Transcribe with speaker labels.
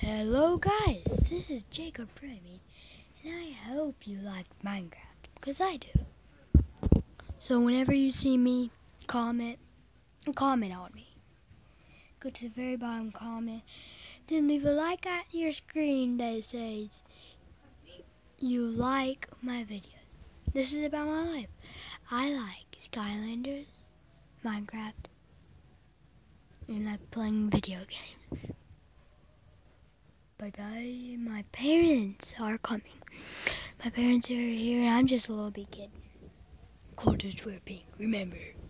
Speaker 1: Hello guys, this is Jacob Remy, and I hope you like Minecraft, because I do. So whenever you see me, comment on me. Go to the very bottom, comment, then leave a like at your screen that says you like my videos. This is about my life. I like Skylanders, Minecraft, and like playing video games. Bye-bye. My parents are coming. My parents are here and I'm just a little bit kid. Cold is pink, remember.